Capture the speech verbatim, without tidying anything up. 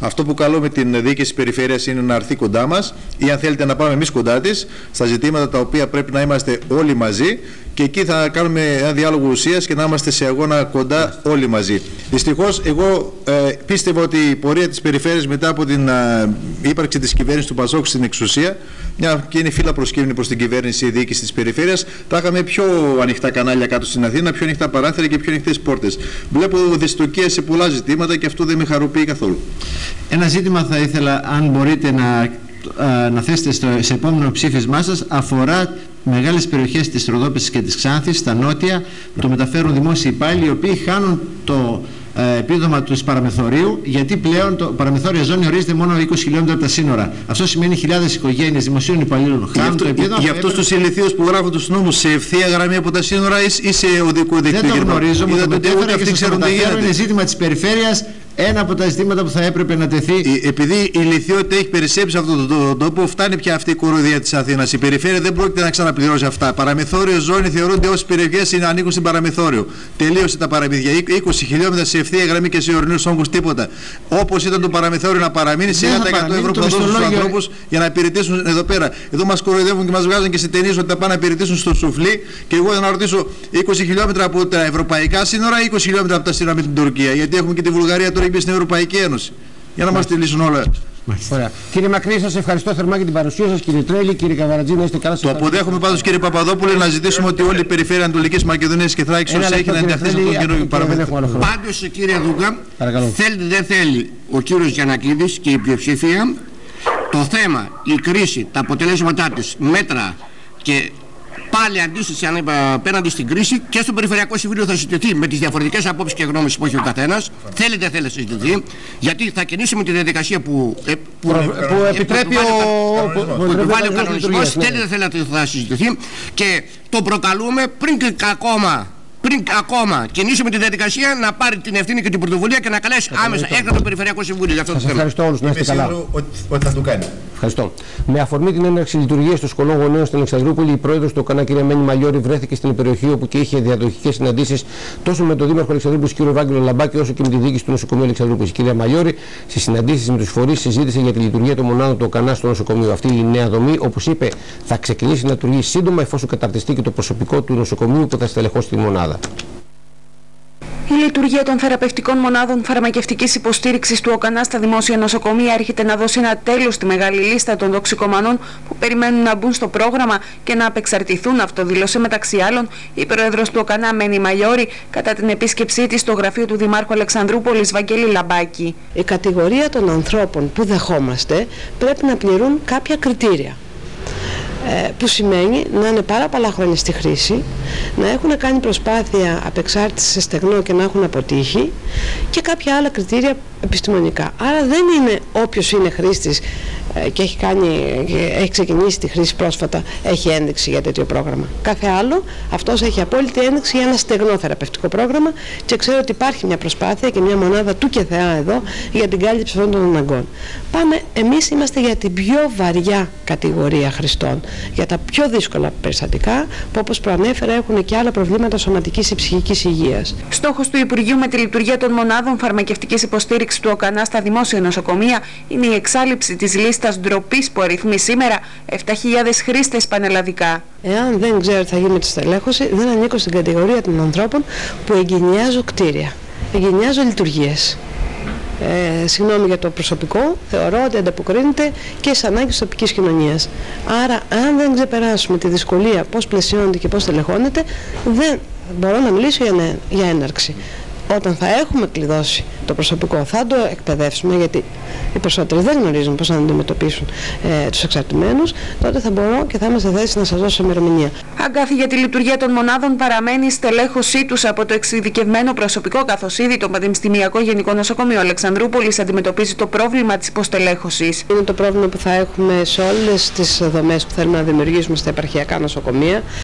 Αυτό που καλούμε την διοίκηση της περιφέρειας είναι να έρθει κοντά μας ή αν θέλετε να πάμε εμείς κοντά της στα ζητήματα τα οποία πρέπει να είμαστε όλοι μαζί και εκεί θα κάνουμε ένα διάλογο ουσίας και να είμαστε σε αγώνα κοντά όλοι μαζί. Δυστυχώς, εγώ ε, πίστευα ότι η πορεία της περιφέρειας μετά από την ε, ύπαρξη της κυβέρνησης του Πασόκ στην εξουσία, μια και είναι φύλλα προσκύμνη προς την κυβέρνηση η διοίκηση της περιφέρειας, θα είχαμε πιο ανοιχτά κανάλια κάτω στην Αθήνα, πιο ανοιχτά παράθυρα και πιο ανοιχτές πόρτες. Βλέπω δυστοκία σε πολλά ζητήματα και αυτό δεν με χαροποιεί καθόλου. Ένα ζήτημα θα ήθελα, αν μπορείτε να, να θέσετε στο, σε επόμενο ψήφισμά σας, αφορά μεγάλες περιοχές της Ροδόπης και της Ξάνθης, στα νότια, το μεταφέρουν δημόσιοι υπάλληλοι, οι οποίοι χάνουν το ε, επίδομα του παραμεθορίου, γιατί πλέον το παραμεθόρια ζώνη ορίζεται μόνο είκοσι χιλιόμετρα από τα σύνορα. Αυτό σημαίνει χιλιάδες οικογένειες δημοσίων υπαλλήλων χάνουν το επίδομα. Για αυτούς τους ηλιθίους που γράφουν τους νόμους σε ευθεία γραμμή από τα σύνορα ή σε οδικό δίκτυο? Δεν το γνωρίζω, μου το μετέφερα και σας το μεταφέρω, είναι ζήτημα της περιφέρειας. Ένα από τα ζητήματα που θα έπρεπε να τεθεί. Επειδή η ηλιθιότητα έχει περισσέψει σε αυτόν τον τόπο, φτάνει πια αυτή η κοροϊδία της Αθήνας. Η περιφέρεια δεν πρόκειται να ξαναπληρώσει αυτά. Παραμεθόριο ζώνη θεωρούνται όσες περιοχές ανήκουν στην παραμεθόριο. Τελείωσε τα παραμύθια. είκοσι χιλιόμετρα σε ευθεία γραμμή και σε ορεινούς όγκους τίποτα. Όπως ήταν το παραμεθόριο να παραμείνει σε ένα τοις εκατό ευρώ που θα δώσουν στους ανθρώπους για να υπηρετήσουν εδώ πέρα. Εδώ μας κοροϊδεύουν και μας βγάζουν και σε ταινίες ότι θα πάνε να υπηρετήσουν στο σουφλί. Και εγώ να ρωτήσω είκοσι χιλιόμετρα από τα ευρωπαϊκά σύνορα ή είκοσι χιλιόμετρα από τα σύνορα με την Τουρκία? Γιατί έχουμε και τη Βουλγαρία τώρα στην Ευρωπαϊκή Ένωση. Για να μας τη λύσουν όλα. Ωραία. Κύριε Μακρύ, σας ευχαριστώ θερμά για την παρουσία σας. Κύριε Τρέλη, κύριε Καβαρατζή, να είστε καλά. Το αποδέχομαι πάντως, κύριε Παπαδόπουλε, να ζητήσουμε ότι όλη η περιφέρεια Ανατολικής Μακεδονίας και Θράκης ως έχει να ενταχθεί σε αυτόν τον κύριο παραμεθόριο. Πάντως, κύριε Δούκα, θέλει δεν θέλει ο κύριος Γιαννακίδης και η πλειοψηφία το θέμα, η κρίση, τα αποτελέσματά της, μέτρα και πάλι αντίσταση απέναντι στην κρίση και στο Περιφερειακό Συμβούλιο θα συζητηθεί με τις διαφορετικές απόψεις και γνώμες που έχει ο καθένας. Θέλει δεν θέλει να συζητηθεί, γιατί θα κινήσουμε τη διαδικασία που, που, που, που επιτρέπει ο κανονισμός. Θέλει δεν θέλει να συζητηθεί και το προκαλούμε πριν και ακόμα. Πριν ακόμα κινήσουμε τη διαδικασία να πάρει την ευθύνη και την πρωτοβουλία και να καλέσει άμεσα έκτα το Περιφερειακό Συμβούλιο για αυτό το θέμα. Ευχαριστώ όλους, να είστε καλά. Ότι θα το κάνει. Ευχαριστώ. Με αφορμή την έναρξη λειτουργίας των σχολών γονέων στην Αλεξανδρούπολη, η πρόεδρος του ΟΚΑΝΑ, κυρία Μένη Μαλιώρη, βρέθηκε στην περιοχή όπου και είχε διαδοχικές συναντήσεις τόσο με τον Δήμαρχο Αλεξανδρούπολης, κύριο Ευάγγελο Λαμπάκη, όσο και με τη διοίκηση του νοσοκομείου Αλεξανδρούπολης. Η κυρία Μαλιώρη, στις συναντήσεις με τους φορείς, συζήτησε για τη λειτουργία των μονάδων του ΟΚΑΝΑ στο νοσοκομείο. Αυτή η νέα δομή, όπως είπε, θα ξεκινήσει να λειτουργεί σύντομα εφόσον καταρτιστεί και το προσωπικό του νοσοκομείου που θα στελεχώσει τη μονάδα. Η λειτουργία των θεραπευτικών μονάδων φαρμακευτικής υποστήριξης του ΟΚΑΝΑ στα δημόσια νοσοκομεία έρχεται να δώσει ένα τέλος στη μεγάλη λίστα των τοξικομανών που περιμένουν να μπουν στο πρόγραμμα και να απεξαρτηθούν. Αυτό δήλωσε μεταξύ άλλων η πρόεδρος του ΟΚΑΝΑ, Μένη Μαλιώρη, κατά την επίσκεψή της στο γραφείο του Δημάρχου Αλεξανδρούπολης, Βαγγέλη Λαμπάκη. Η κατηγορία των ανθρώπων που δεχόμαστε πρέπει να πληρούν κάποια κριτήρια. Που σημαίνει να είναι πάρα πολλά χρόνια στη χρήση, να έχουν κάνει προσπάθεια απεξάρτησης σε στεγνό και να έχουν αποτύχει και κάποια άλλα κριτήρια επιστημονικά. Άρα δεν είναι όποιος είναι χρήστης και έχει, κάνει, και έχει ξεκινήσει τη χρήση πρόσφατα έχει ένδειξη για τέτοιο πρόγραμμα. Κάθε άλλο, αυτός έχει απόλυτη ένδειξη για ένα στεγνό θεραπευτικό πρόγραμμα και ξέρω ότι υπάρχει μια προσπάθεια και μια μονάδα του και θεά εδώ για την κάλυψη αυτών των αναγκών. Πάμε, εμείς είμαστε για την πιο βαριά κατηγορία χρηστών, για τα πιο δύσκολα περιστατικά που, όπως προανέφερα, έχουν και άλλα προβλήματα σωματικής ή ψυχικής υγείας. Στόχος του Υπουργείου με τη λειτουργία των μονάδων φαρμακευτικής υποστήριξης του ΟΚΑΝΑ στα δημόσια νοσοκομεία είναι η εξάλληψη της λίστας ντροπής που αριθμεί σήμερα επτά χιλιάδες χρήστες πανελλαδικά. Εάν δεν ξέρω τι θα γίνει με τη στελέχωση, δεν ανήκω στην κατηγορία των ανθρώπων που εγκαινιάζω κτίρια, εγκαινιάζω λειτουργίες. Ε, συγγνώμη για το προσωπικό, θεωρώ ότι ανταποκρίνεται και στις ανάγκες της τοπικής κοινωνίας. Άρα, αν δεν ξεπεράσουμε τη δυσκολία πώς πλαισιώνεται και πώς τελεχώνεται, δεν μπορώ να μιλήσω για, για έναρξη. Όταν θα έχουμε κλειδώσει το προσωπικό, θα το εκπαιδεύσουμε, γιατί οι περισσότεροι δεν γνωρίζουν πώς να αντιμετωπίσουν ε, τους εξαρτημένους, τότε θα μπορώ και θα είμαστε σε θέση να σας δώσω ημερομηνία. Αγκάθι για τη λειτουργία των μονάδων παραμένει η στελέχωσή τους από το εξειδικευμένο προσωπικό, καθώς ήδη το Πανεπιστημιακό Γενικό Νοσοκομείο Αλεξανδρούπολης αντιμετωπίζει το πρόβλημα της υποστελέχωσης. Είναι το πρόβλημα που θα έχουμε σε όλες τις δομές που θέλουμε να δημιουργήσουμε στα επαρχιακά νοσοκομεία.